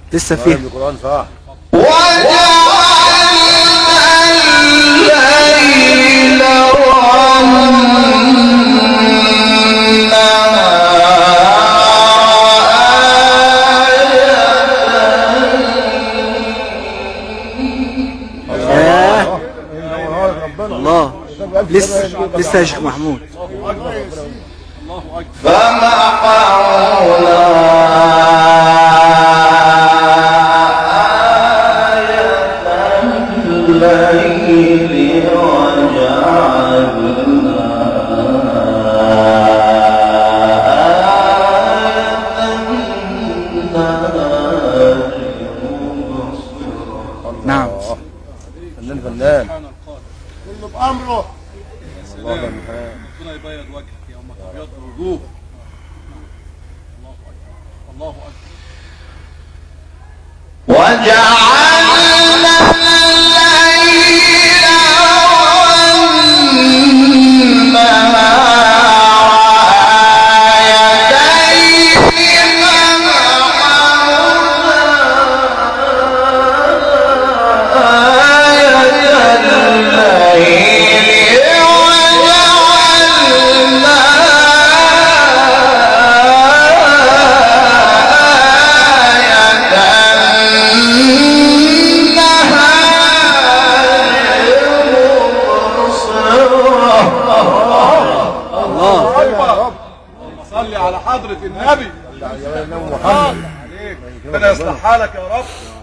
لسه فيه القرآن صح. الله. لسه يا شيخ محمود. فمحونا الليل وجعلنا النهار مبصرا. نعم. فنان فنان. كله بأمره. الله أكبر. ربنا يبيض وجهك يا أمك أبيض الوجوه. الله أكبر. الله أكبر. وجعلنا الليل والنهار آيتين صلي على حضرة النبي. محمد. ربنا يصلح حالك يا رب.